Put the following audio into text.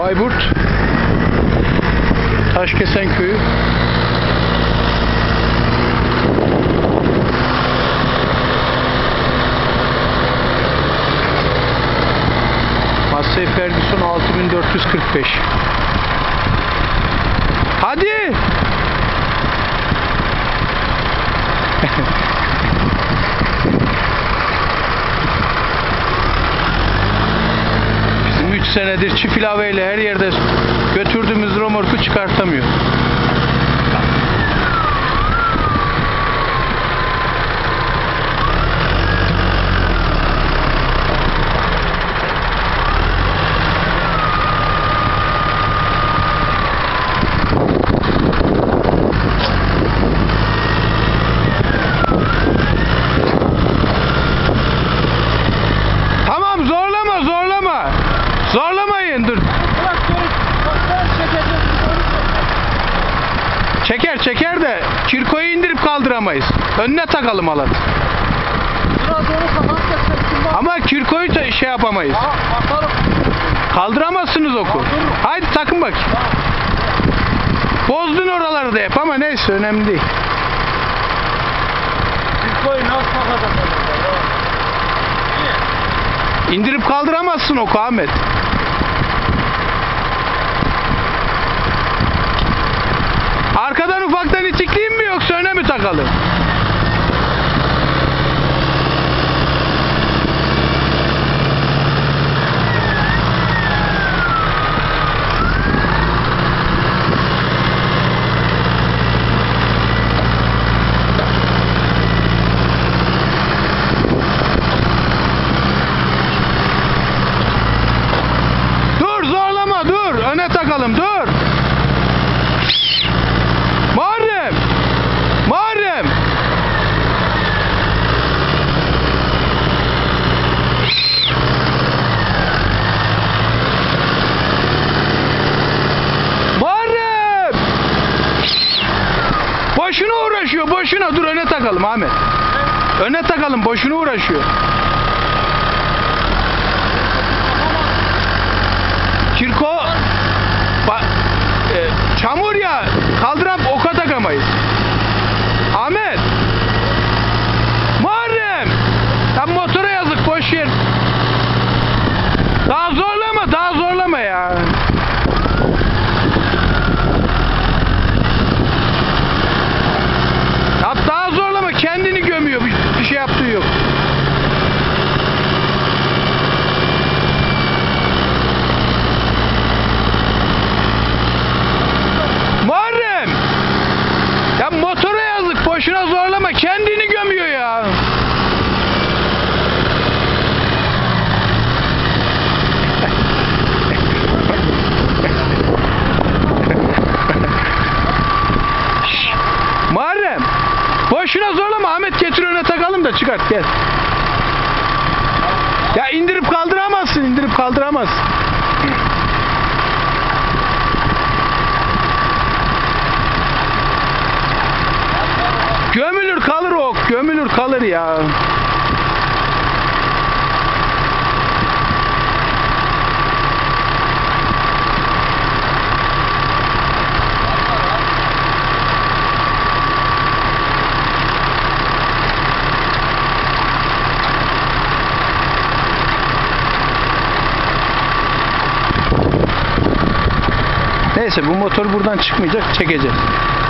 Bayburt Taşkesen Köyü. Massey Ferguson 6445. Hadi. Bizim 3 senedir çift ilaveyle her yerde götürdüğümüz romorku çıkartamıyor. Zorlamayın, dur. Çeker de kirkoyu indirip kaldıramayız. Önüne takalım alat. Ama kirkoyu da şey yapamayız. Kaldıramazsınız oku. Haydi takın bak. Bozdun oraları da hep ama neyse, önemli değil. Kirkoyu nasıl takacağız? İndirip kaldıramazsın oku Ahmet. Arkadan ufaktan itikleyeyim mi yoksa öne mi takalım? Dur, zorlama, dur. Öne takalım, dur. Muharrem! Boşuna uğraşıyor, boşuna. Dur, öne takalım Ahmet. Öne takalım, boşuna uğraşıyor. Kirko çamur ya, kaldıran oka takamayız. Ahmet! Muharrem! Tam motora yazık, boş yer. Daha zorlama ya. Ya daha zorlama, kendini gömüyor, bir şey yaptığı yok. Muharrem! Ya motora yazık, boşuna zorlama, kendini gömüyor ya. Muharrem! Boşuna zorlama, Ahmet getir öne takalım da çıkart, gel. Ya indirip kaldıramazsın. Gömülür kalır ok, gömülür kalır ya. Neyse, bu motor buradan çıkmayacak, çekeceğiz.